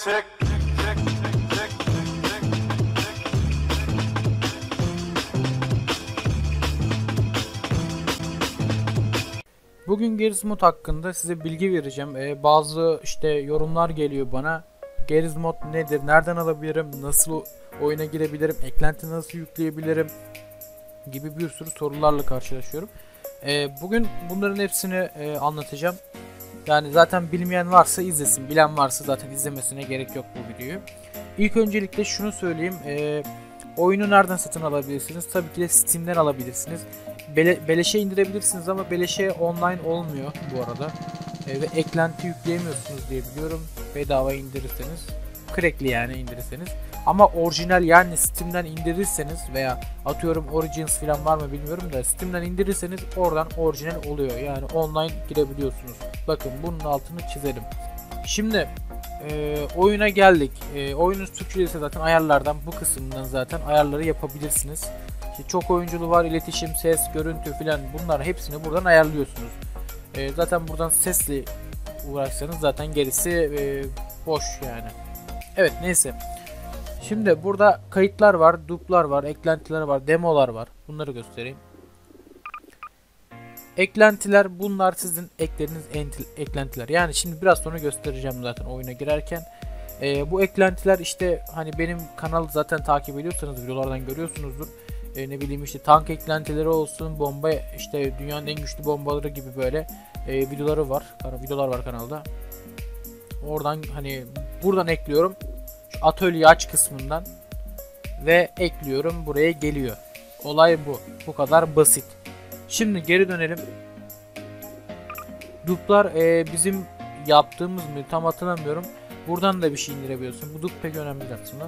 Bugün Garry's Mod hakkında size bilgi vereceğim. Bazı işte yorumlar geliyor bana. Garry's Mod nedir? Nereden alabilirim? Nasıl oyuna girebilirim? Eklenti nasıl yükleyebilirim? Gibi bir sürü sorularla karşılaşıyorum. Bugün bunların hepsini anlatacağım. Yani zaten bilmeyen varsa izlesin. Bilen varsa zaten izlemesine gerek yok bu videoyu. İlk öncelikle şunu söyleyeyim. Oyunu nereden satın alabilirsiniz? Tabii ki de Steam'den alabilirsiniz. Beleşe indirebilirsiniz ama beleşe online olmuyor bu arada. Ve eklenti yükleyemiyorsunuz diye biliyorum. Bedava indirirseniz. Crackli yani indirirseniz. Ama orijinal yani Steam'den indirirseniz veya atıyorum Origins falan var mı bilmiyorum da Steam'den indirirseniz oradan orijinal oluyor. Yani online girebiliyorsunuz. Bakın bunun altını çizelim. Şimdi oyuna geldik. Oyunun Türkçe ise zaten ayarlardan bu kısımdan zaten ayarları yapabilirsiniz. İşte çok oyunculu var, iletişim, ses, görüntü filan bunların hepsini buradan ayarlıyorsunuz. Zaten buradan sesle uğraşsanız zaten gerisi boş yani. Evet neyse. Şimdi burada kayıtlar var, duplar var, eklentiler var, demolar var. Bunları göstereyim. Eklentiler bunlar sizin ekleriniz eklentiler. Yani şimdi biraz sonra göstereceğim zaten oyuna girerken. Bu eklentiler işte hani benim kanalı zaten takip ediyorsanız videolardan görüyorsunuzdur. Ne bileyim işte tank eklentileri olsun, bomba işte dünyanın en güçlü bombaları gibi böyle videolar var kanalda. Oradan hani buradan ekliyorum. Şu atölye aç kısmından ve ekliyorum, buraya geliyor. Olay bu. Bu kadar basit. Şimdi geri dönelim. Duplar bizim yaptığımız mı tam hatırlamıyorum. Buradan da bir şey indirebiliyorsun. Bu dup pek önemli aslında.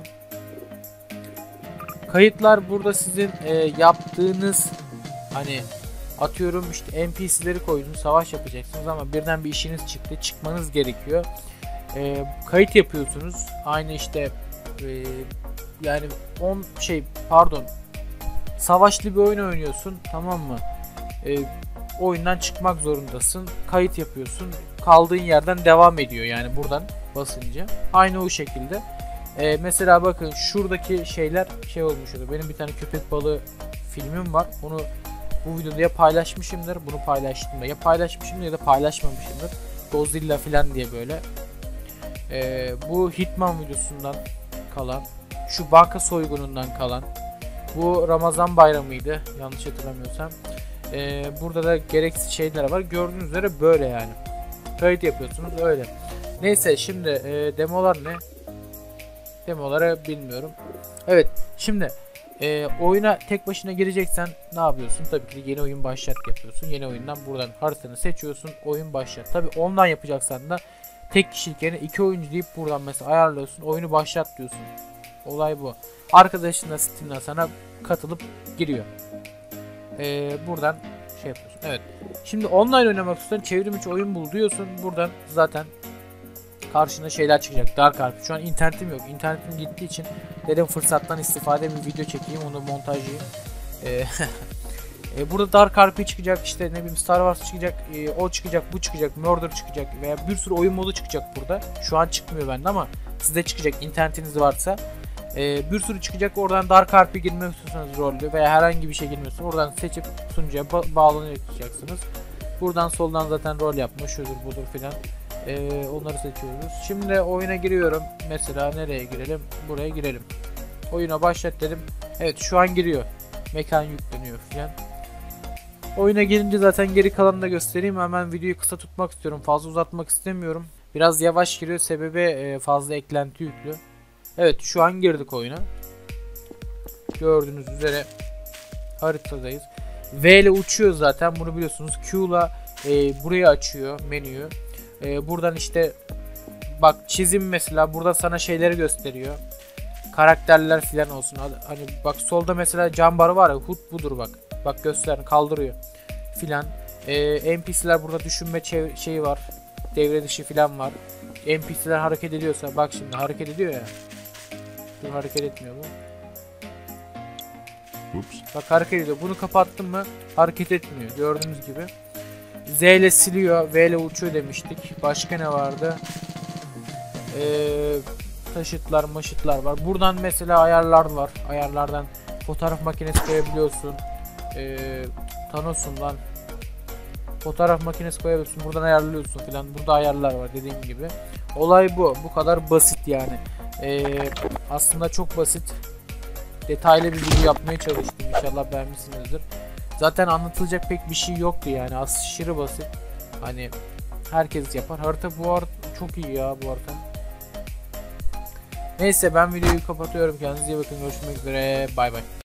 Kayıtlar burada sizin yaptığınız hani atıyorum işte NPC'leri koydunuz, savaş yapacaksınız ama birden bir işiniz çıktı, çıkmanız gerekiyor. Kayıt yapıyorsunuz. Aynı işte yani savaşlı bir oyun oynuyorsun, tamam mı? Oyundan çıkmak zorundasın. Kayıt yapıyorsun. Kaldığın yerden devam ediyor yani buradan basınca. Aynı o şekilde. Mesela bakın şuradaki şeyler şey olmuş oluyor. Benim bir tane köpek balığı filmim var. Onu bu videoda ya paylaşmışımdır. Bunu paylaştım da ya paylaşmışımdır ya da paylaşmamışımdır. Godzilla falan diye böyle. Bu Hitman videosundan kalan. Şu banka soygunundan kalan. Bu Ramazan bayramıydı yanlış hatırlamıyorsam. Burada da gereksiz şeyler var. Gördüğünüz üzere böyle yani. Kayıt yapıyorsunuz öyle. Neyse şimdi demolar ne? Demoları bilmiyorum. Evet şimdi oyuna tek başına gireceksen ne yapıyorsun? Tabii ki yeni oyun başlat yapıyorsun. Yeni oyundan buradan haritanı seçiyorsun. Oyun başlat. Tabii online yapacaksan da tek kişilik yerine 2 oyuncu deyip buradan mesela ayarlıyorsun. Oyunu başlat diyorsun. Olay bu. Arkadaşın da Steam'den sana katılıp giriyor. Buradan şey yapıyorsun. Evet. Şimdi online oynamak istiyorsan çevrim içi oyun bul diyorsun. Buradan zaten karşına şeyler çıkacak. Dark Harp. Şu an internetim yok. İnternetim gittiği için dedim fırsattan istifade bir video çekeyim. Onu montajlayayım. Burada Dark Harp çıkacak. İşte ne bileyim Star Wars çıkacak. O çıkacak. Bu çıkacak. Murder çıkacak. Veya bir sürü oyun modu çıkacak burada. Şu an çıkmıyor bende ama sizde çıkacak. İnternetiniz varsa. Bir sürü çıkacak. Oradan Dark Harp'e girmek istiyorsanız rollü veya herhangi bir şey girmiyorsanız oradan seçip sunucuya bağlanacaksınız. Buradan soldan zaten rol yapma şudur budur filan. Onları seçiyoruz. Şimdi oyuna giriyorum. Mesela nereye girelim? Buraya girelim. Oyuna başlat dedim. Evet şu an giriyor. Mekan yükleniyor filan. Oyuna gelince zaten geri kalanını da göstereyim. Hemen videoyu kısa tutmak istiyorum. Fazla uzatmak istemiyorum. Biraz yavaş giriyor. Sebebi fazla eklenti yüklü. Evet şu an girdik oyuna. Gördüğünüz üzere haritadayız. V ile uçuyor zaten bunu biliyorsunuz. Q ile burayı açıyor menüyü. Buradan işte bak çizim mesela burada sana şeyleri gösteriyor. Karakterler filan olsun. Hani bak solda mesela cam barı var ya HUD budur bak. Bak göster kaldırıyor filan. NPC'ler burada düşünme şeyi var. Devre dışı filan var. NPC'ler hareket ediyorsa bak şimdi hareket ediyor ya. Dur hareket etmiyor bu. Ups. Bak hareket ediyor. Bunu kapattım mı hareket etmiyor. Gördüğünüz gibi. Z ile siliyor. V ile uçuyor demiştik. Başka ne vardı? taşıtlar, maşıtlar var. Buradan mesela ayarlar var. Ayarlardan fotoğraf makinesi koyabiliyorsun. Thanos'undan fotoğraf makinesi koyabiliyorsun. Buradan ayarlıyorsun filan. Burada ayarlar var dediğim gibi. Olay bu. Bu kadar basit yani. Aslında çok basit. Detaylı bir video yapmaya çalıştım. İnşallah beğenmişsinizdir. Zaten anlatılacak pek bir şey yoktu yani. Aşırı basit. Hani herkes yapar. Harita bu arada çok iyi ya bu harita. Neyse ben videoyu kapatıyorum. Kendinize iyi bakın. Görüşmek üzere. Bay bay.